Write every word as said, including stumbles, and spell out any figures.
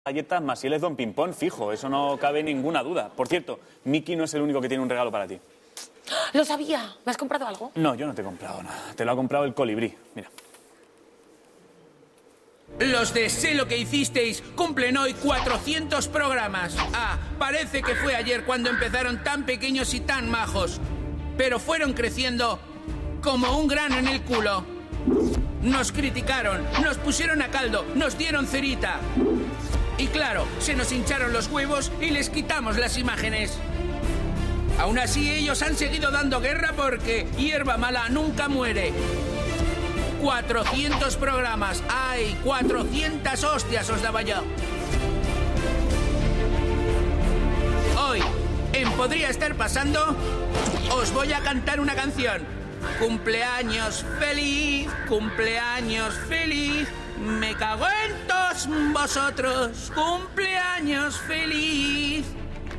galletas, más si él es Don Pimpón, fijo, eso no cabe ninguna duda. Por cierto, Miki no es el único que tiene un regalo para ti. Lo sabía. ¿Me has comprado algo? No, yo no te he comprado nada. Te lo ha comprado el colibrí. Mira. Los de Sé lo que hicisteis cumplen hoy cuatrocientos programas. Ah, parece que fue ayer cuando empezaron tan pequeños y tan majos. Pero fueron creciendo como un grano en el culo. Nos criticaron, nos pusieron a caldo, nos dieron cerita. Y claro, se nos hincharon los huevos y les quitamos las imágenes. Aún así, ellos han seguido dando guerra porque hierba mala nunca muere. cuatrocientos programas. ¡Ay! cuatrocientas hostias os daba yo. Hoy, en Podría Estar Pasando, os voy a cantar una canción. Cumpleaños feliz, cumpleaños feliz. Me cago en todos vosotros. Cumpleaños feliz.